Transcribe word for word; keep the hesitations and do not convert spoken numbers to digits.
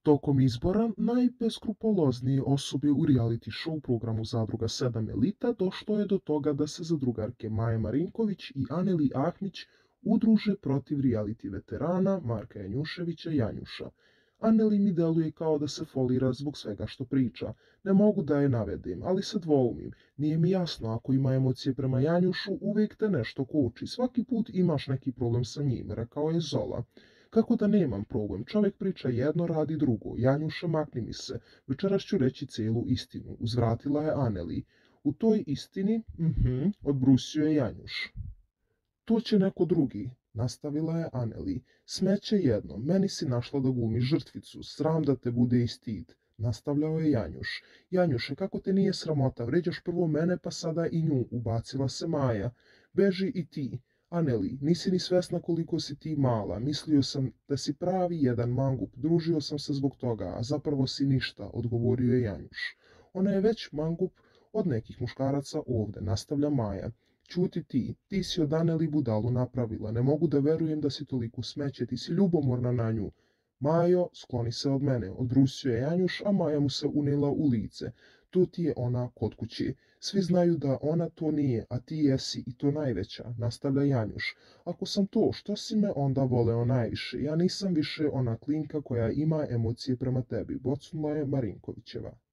Tokom izbora najbeskrupuloznije osobe u reality show programu Zadruga sedam Elita došlo je do toga da se zadrugarke Maja Marinković i Aneli Ahmić udruže protiv reality veterana Marka Janjuševića Janjuša. Aneli mi deluje kao da se folira zbog svega što priča. Ne mogu da je navedem, ali se dvoumim. Nije mi jasno, ako ima emocije prema Janjušu, uvijek te nešto koči. Svaki put imaš neki problem sa njim, rekao je Zola. Kako da nemam problem? Čovjek priča jedno, radi drugo. Janjuša, makni mi se. Večeras ću reći celu istinu. Uzvratila je Aneli. U toj istini, mhm, odbrusio je Janjuš. To će neko drugi, nastavila je Aneli. Smeće jedno, meni si našla da glumiš žrtvicu, sram da te bude i stid. Nastavljao je Janjuš. Janjuše, kako te nije sramota, vređaš prvo mene pa sada i nju, ubacila se Maja. Beži i ti. Aneli, nisi ni svesna koliko si ti mala, mislio sam da si pravi jedan mangup, družio sam se zbog toga, a zapravo si ništa, odgovorio je Janjuš. Ona je već mangup od nekih muškaraca ovde, nastavlja Maja. Ćuti ti, ti si od Aneli budalu napravila, ne mogu da verujem da si toliko smeće, ti si ljubomorna na nju. Majo, skloni se od mene, odbrusio je Janjuš, a Maja mu se unela u lice. Tu ti je ona kod kući. Svi znaju da ona to nije, a ti jesi i to najveća, nastavlja Janjuš. Ako sam to, što si me onda voleo najviše? Ja nisam više ona klinka koja ima emocije prema tebi, bocnula je Marinkovićeva.